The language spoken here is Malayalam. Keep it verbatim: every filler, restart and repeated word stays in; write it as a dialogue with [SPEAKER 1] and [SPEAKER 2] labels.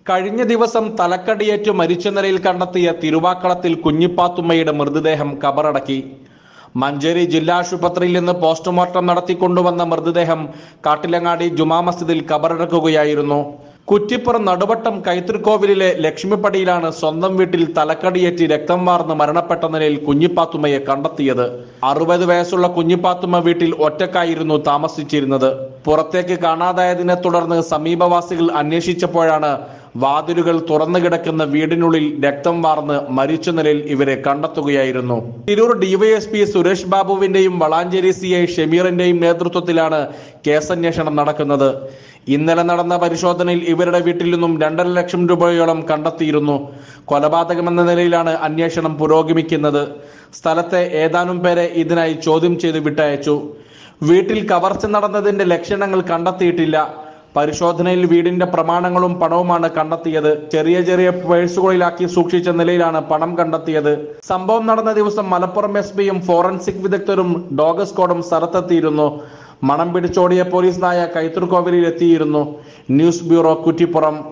[SPEAKER 1] കഴിഞ്ഞ ദിവസം തലക്കടിയേറ്റ് മരിച്ച നിലയിൽ കണ്ടെത്തിയ തിരുവാക്കളത്തിൽ കുഞ്ഞിപ്പാത്തുമ്മയുടെ മൃതദേഹം കബറടക്കി. മഞ്ചേരി ജില്ലാ ആശുപത്രിയിൽ നിന്ന് പോസ്റ്റ്മോർട്ടം നടത്തിക്കൊണ്ടുവന്ന മൃതദേഹം കാട്ടിലങ്ങാടി ജുമാ മസ്ജിദിൽ കബറടക്കുകയായിരുന്നു. കുറ്റിപ്പുറം നടുവട്ടം കൈത്തൃക്കോവിലിലെ ലക്ഷ്മിപ്പടിയിലാണ് സ്വന്തം വീട്ടിൽ തലക്കടിയേറ്റ് രക്തം വാർന്ന് മരണപ്പെട്ട നിലയിൽ കുഞ്ഞിപ്പാത്തുമ്മയെ കണ്ടെത്തിയത്. അറുപത് വയസ്സുള്ള കുഞ്ഞിപ്പാത്തുമ്മ വീട്ടിൽ ഒറ്റക്കായിരുന്നു താമസിച്ചിരുന്നത്. പുറത്തേക്ക് കാണാതായതിനെ തുടർന്ന് സമീപവാസികൾ അന്വേഷിച്ചപ്പോഴാണ് വാതിലുകൾ തുറന്നു കിടക്കുന്ന വീടിനുള്ളിൽ രക്തം വാർന്ന് മരിച്ച നിലയിൽ ഇവരെ കണ്ടെത്തുകയായിരുന്നു. തിരൂർ ഡിവൈഎസ്പി സുരേഷ് ബാബുവിന്റെയും വളാഞ്ചേരി സി ഐ ഷമീറിന്റെയും നേതൃത്വത്തിലാണ് കേസന്വേഷണം നടക്കുന്നത്. ഇന്നലെ നടന്ന പരിശോധനയിൽ ഇവരുടെ വീട്ടിൽ നിന്നും രണ്ടര ലക്ഷം രൂപയോളം കണ്ടെത്തിയിരുന്നു. കൊലപാതകമെന്ന നിലയിലാണ് അന്വേഷണം പുരോഗമിക്കുന്നത്. സ്ഥലത്തെ ഏതാനും പേരെ ഇതിനായി ചോദ്യം ചെയ്ത് വിട്ടയച്ചു. വീട്ടിൽ കവർച്ച നടന്നതിന്റെ ലക്ഷണങ്ങൾ കണ്ടെത്തിയിട്ടില്ല. പരിശോധനയിൽ വീടിന്റെ പ്രമാണങ്ങളും പണവുമാണ് കണ്ടെത്തിയത്. ചെറിയ ചെറിയ പേഴ്സുകളിലാക്കി സൂക്ഷിച്ച നിലയിലാണ് പണം കണ്ടെത്തിയത്. സംഭവം നടന്ന ദിവസം മലപ്പുറം എസ് പിയും ഫോറൻസിക് വിദഗ്ധരും ഡോഗ് സ്ക്വാഡും സ്ഥലത്തെത്തിയിരുന്നു. മണം പിടിച്ചോടിയ പോലീസ് നായ കൈത്തൃക്കോവിലിൽ എത്തിയിരുന്നു. News bureau, Kuttippuram.